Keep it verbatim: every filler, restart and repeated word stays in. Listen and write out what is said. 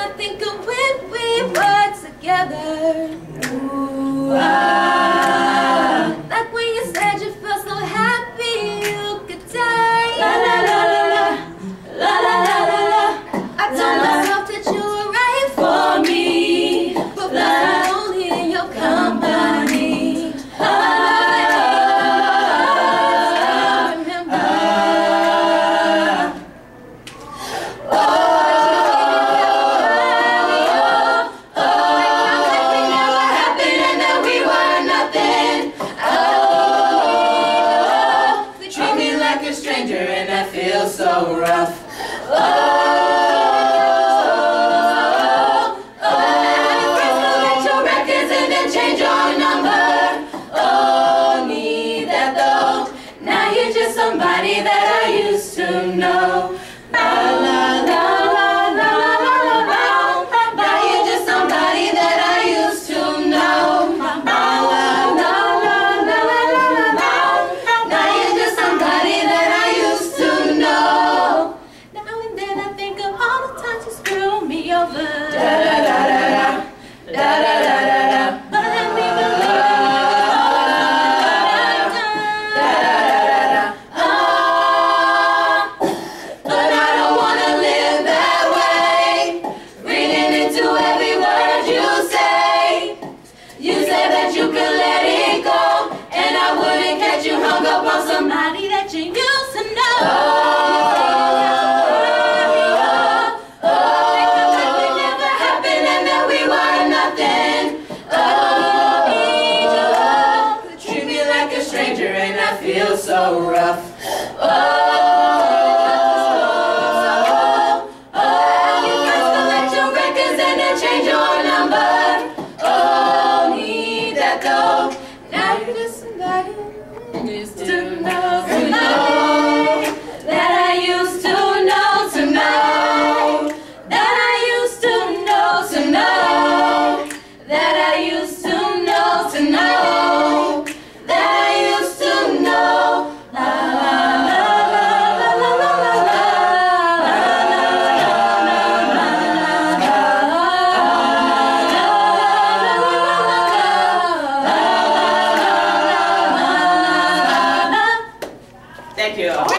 I think of when we were together. Ooh, ah. Like when you said you felt so happy you could die. La la la la la, la la la la la. I told myself that you were right for me, but I'm only in your company. Ah, remember. Ah, oh. A stranger and I feel so rough. Oh, oh, oh. Friends collect your records and then change your number. Oh, need that though. Now you're just somebody that I used to know. La la la la la la la la. Now you're just somebody that I used to know. La la la la la la la la. Now you're just somebody that over. Da da da da da, da da da da da. But let me believe. Da da da da da. Ah, but I don't wanna live that way. Reading into every word you say. You said that you could let it go, and I wouldn't catch you hung up on somebody that you used to know. Feel so rough. Oh, oh, oh. You first collect your records and then change your number. Oh, need that though. Now you're just somebody I used to know. Somebody that I used to know to know. That I used to know to know. That I used to know to know. Thank you.